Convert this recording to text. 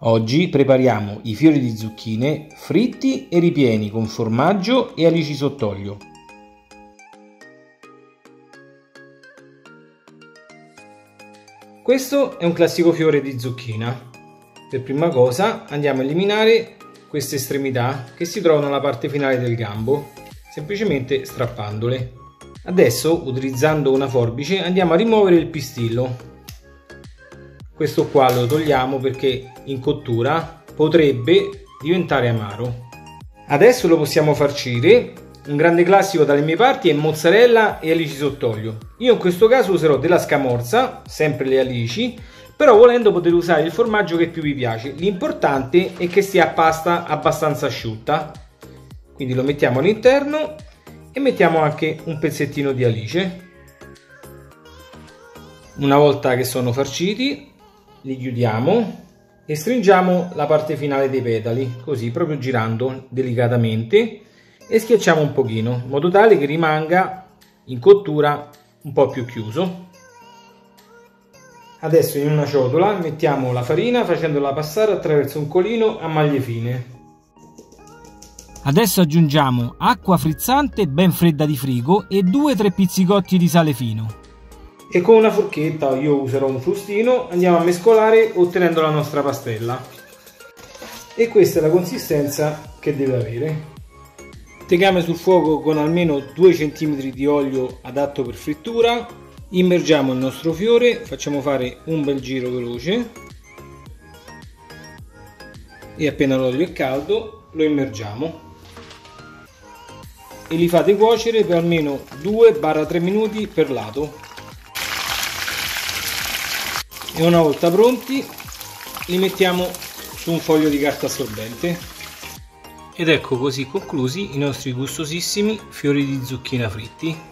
Oggi prepariamo i fiori di zucchine fritti e ripieni con formaggio e alici sott'olio. Questo è un classico fiore di zucchina. Per prima cosa andiamo a eliminare queste estremità che si trovano alla parte finale del gambo, semplicemente strappandole. Adesso, utilizzando una forbice, andiamo a rimuovere il pistillo. Questo qua lo togliamo perché in cottura potrebbe diventare amaro. Adesso lo possiamo farcire. Un grande classico dalle mie parti è mozzarella e alici sott'olio. Io in questo caso userò della scamorza, sempre le alici, però volendo potete usare il formaggio che più vi piace. L'importante è che sia pasta abbastanza asciutta. Quindi lo mettiamo all'interno e mettiamo anche un pezzettino di alice. Una volta che sono farciti, li chiudiamo e stringiamo la parte finale dei petali, così proprio girando delicatamente, e schiacciamo un pochino in modo tale che rimanga in cottura un po' più chiuso. Adesso in una ciotola mettiamo la farina facendola passare attraverso un colino a maglie fine. Adesso aggiungiamo acqua frizzante ben fredda di frigo e 2-3 pizzicotti di sale fino. E con una forchetta, io userò un frustino, andiamo a mescolare ottenendo la nostra pastella. E questa è la consistenza che deve avere. Tegame sul fuoco con almeno 2 cm di olio adatto per frittura. Immergiamo il nostro fiore, facciamo fare un bel giro veloce. E appena l'olio è caldo, lo immergiamo. E li fate cuocere per almeno 2-3 minuti per lato. E una volta pronti li mettiamo su un foglio di carta assorbente. Ed ecco così conclusi i nostri gustosissimi fiori di zucchina fritti.